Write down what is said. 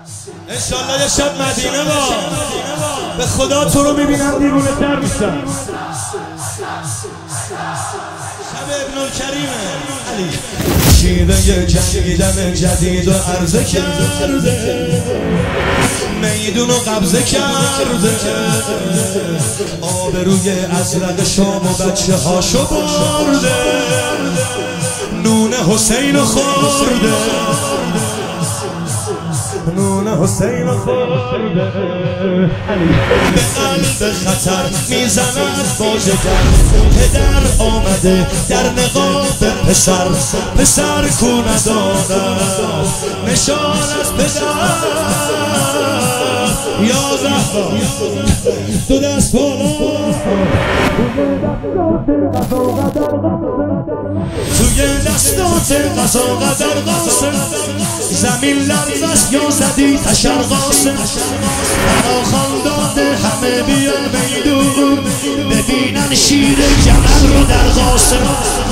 انشالله یه شب مدینه با به خدا تو رو میبینم دیوونه تر میشم. شب ابن الکریمه علی شیوه جنگیدن جدید و عرضه کرده، میدون و قبضه کرده، آبروی ازرق شام و بچه هاشو برده، نون حسین خورده، نون حسین خورده. به قلب خطر میزند با جگر، پدر آمده در نقاب پسر، پسر کو نداند نشان از پدر. یا زهرا تو دست بالا توی دستات قضا قدر قاسم، زمین لرز است یا زدی تشر قاسم. فراخان داده همه بیا میدون، ببینن شیر جمل رو در قاسم.